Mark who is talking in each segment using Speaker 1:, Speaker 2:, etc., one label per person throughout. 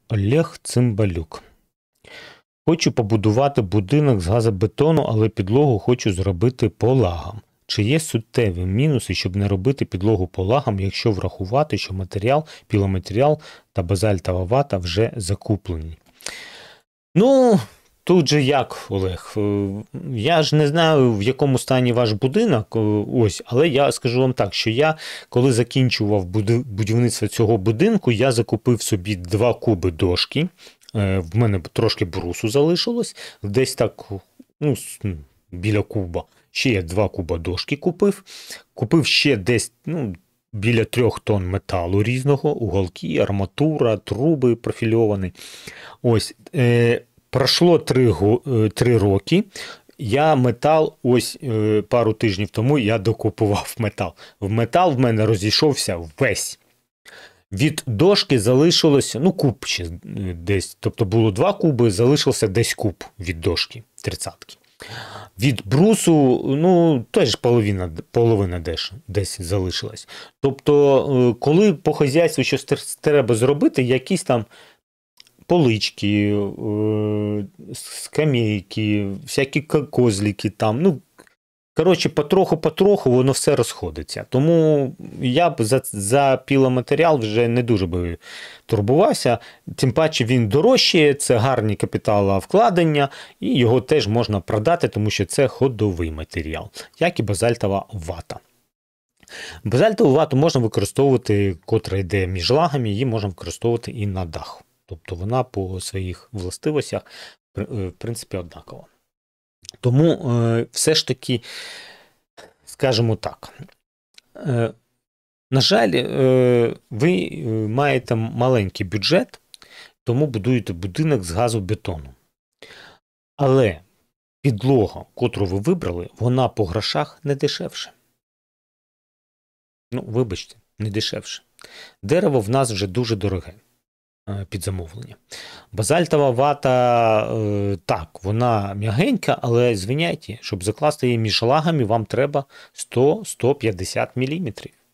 Speaker 1: Олег Цимбалюк. Хочу побудувати будинок з газобетону, але підлогу хочу зробити полагам. Чи є суттєві мінуси, щоб не робити підлогу полагам, якщо врахувати, що матеріал, піломатеріал та базальтова вата вже закуплені? Ну, тут же як, Олег? Я ж не знаю, в якому стані ваш будинок, ось, але я скажу вам так, що я, коли закінчував будівництво цього будинку, я закупив собі 2 куби дошки. В мене трошки брусу залишилось, десь так, ну, біля куба. Ще я 2 куба дошки купив. Купив ще десь, біля 3 тонн металу різного, уголки, арматура, труби профільовані. Ось, пройшло 3 роки. Я метал, ось пару тижнів тому я докупував метал. Метал в мене розійшовся весь. Від дошки залишилося, куб ще десь, тобто було 2 куби, залишився десь куб від дошки, 30-ки. Від брусу, теж половина десь залишилась. Тобто, коли по хазяйству щось треба зробити, якісь там полички, скамейки, всякі козлики там, коротше, потроху воно все розходиться. Тому я б за піломатеріал вже не дуже би турбувався. Тим паче він дорожчає, це гарні капіталовкладення, і його теж можна продати, тому що це ходовий матеріал, як і базальтова вата. Базальтову вату можна використовувати, котра йде між лагами, її можна використовувати і на дах. Тобто вона по своїх властивостях, в принципі, однакова. Тому все ж таки, скажімо так, на жаль, ви маєте маленький бюджет, тому будуєте будинок з газобетону. Але підлога, котру ви вибрали, вона по грошах не дешевше. Вибачте, не дешевше. Дерево в нас вже дуже дороге під замовлення. Базальтова вата, так, вона м'ягенька, але звиняйте, щоб закласти її між лагами, вам треба 100-150 мм.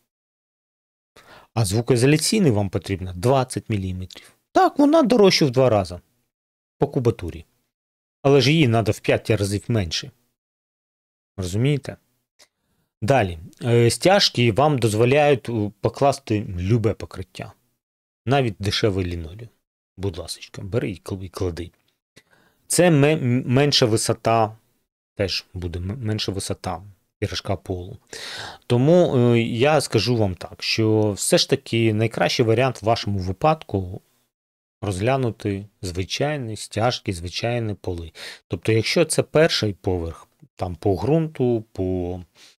Speaker 1: А звукоізоляційний вам потрібно 20 мм. Так, вона дорожча в 2 рази по кубатурі. Але ж її треба в 5 разів менше. Розумієте? Далі. Стяжки вам дозволяють покласти любе покриття. Навіть дешевий лінолеум. Будь ласка, бери і клади. Це менша висота, теж буде менша висота пірожка полу. Тому я скажу вам так, що все ж таки найкращий варіант в вашому випадку розглянути звичайні стяжки, звичайні поли. Тобто, якщо це перший поверх, там по ґрунту, по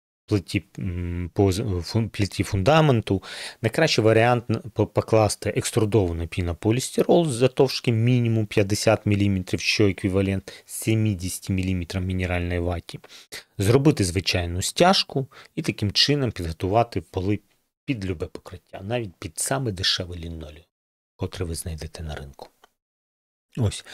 Speaker 1: плиті фундаменту, найкращий варіант покласти екструдований пінополістирол з затовшки мінімум 50 мм, що еквівалент 70 мм мінеральної ваті, зробити звичайну стяжку і таким чином підготувати поли під любе покриття, навіть під саме дешевий лінолеум, котрий ви знайдете на ринку. Ось.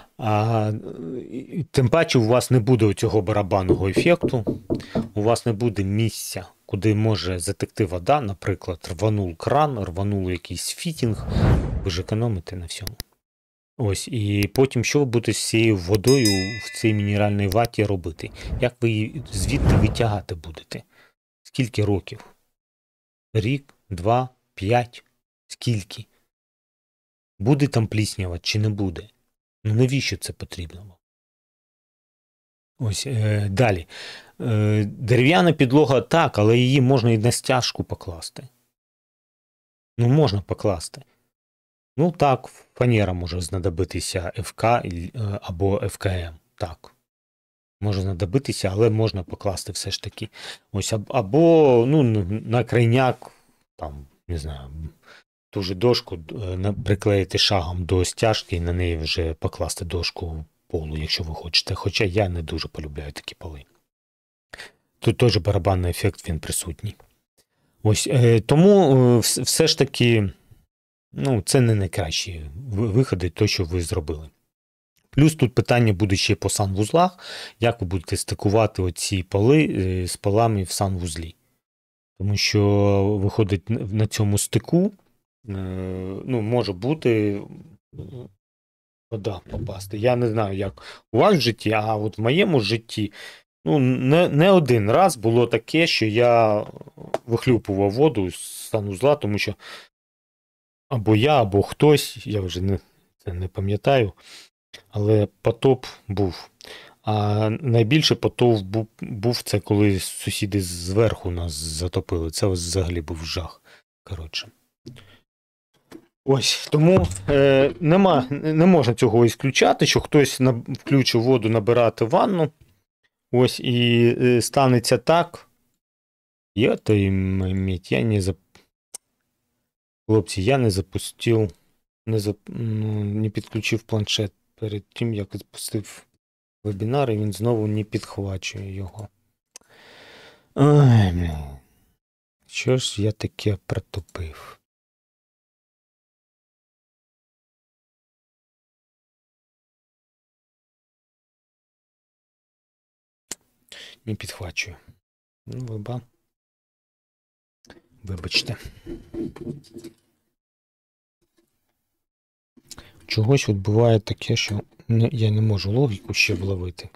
Speaker 1: Тим паче у вас не буде цього барабанного ефекту, у вас не буде місця, куди може затекти вода, наприклад, рванув кран, рванув якийсь фітінг, ви ж економите на всьому. Ось, і потім що ви будете з цією водою в цій мінеральній ваті робити? Як ви її звідти витягати будете? Скільки років? Рік, 2, 5? Скільки? Буде там пліснява чи не буде? Навіщо це потрібно? Ось, далі. Дерев'яна підлога так, але її можна і на стяжку покласти. Можна покласти. Так, фанера може знадобитися ФК або ФКМ. Так. Може знадобитися, але можна покласти все ж таки. Ось, або, на крайняк, там, не знаю, ту же дошку приклеїти шагом до стяжки і на неї вже покласти дошку полу, якщо ви хочете. Хоча я не дуже полюбляю такі поли. Тут теж барабанний ефект, він присутній. Ось, тому все ж таки, це не найкращі виходи, то, що ви зробили. Плюс тут питання буде ще по санвузлах, як ви будете стикувати оці поли з полами в санвузлі. Тому що, виходить, на цьому стику, може бути вода попасти. Я не знаю, як у вас в житті, а от в моєму житті не один раз було таке, що я вихлюпував воду з санузла, тому що або я, або хтось, я вже не пам'ятаю, але потоп був. А найбільше потоп був це, коли сусіди зверху нас затопили. Це взагалі був жах. Коротше. Ось, тому не можна цього ісключати, що хтось включив воду набирати ванну. Ось, і станеться так. Хлопці, я не запустив, не підключив планшет перед тим, як запустив вебінар, і він знову не підхвачує його. Ой, що ж я таке протупив? Не підхвачую. Вибачте. Чогось от буває таке, що я не можу логіку ще вловити.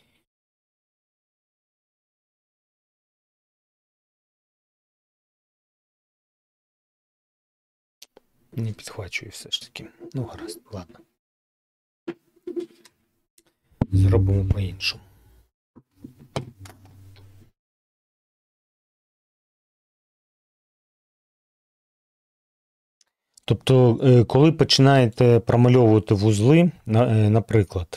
Speaker 1: Не підхвачую все ж таки. Ну, гаразд, ладно. Зробимо по-іншому. Тобто, коли починаєте промальовувати вузли, наприклад,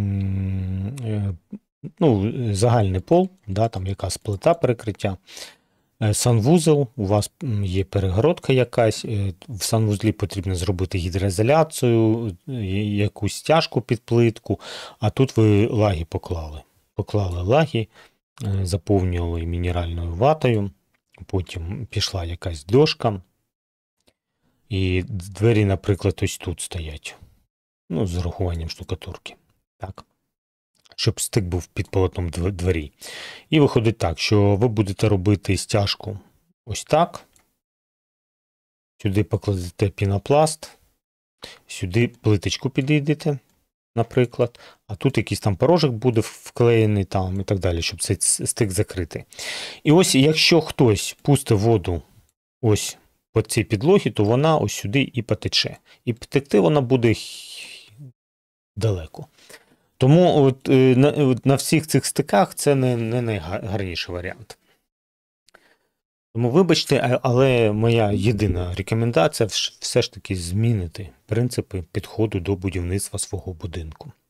Speaker 1: загальний пол, да, там якась плита перекриття, санвузол, у вас є перегородка якась, в санвузлі потрібно зробити гідроізоляцію, якусь стяжку під плитку, а тут ви лаги поклали. Поклали лаги, заповнювали мінеральною ватою, потім пішла якась дошка, і двері, наприклад, ось тут стоять. Ну, з урахуванням штукатурки. Так. Щоб стик був під полотном двері. І виходить так, що ви будете робити стяжку ось так. Сюди покладете пінопласт. Сюди плиточку підійдете, наприклад. А тут якийсь там порожок буде вклеєний там і так далі, щоб цей стик закрити. І ось, якщо хтось пустить воду ось по цій підлогі, то вона ось сюди і потече. І потекти вона буде далеко. Тому от на всіх цих стиках це не найгарніший варіант. Тому вибачте, але моя єдина рекомендація все ж таки змінити принципи підходу до будівництва свого будинку.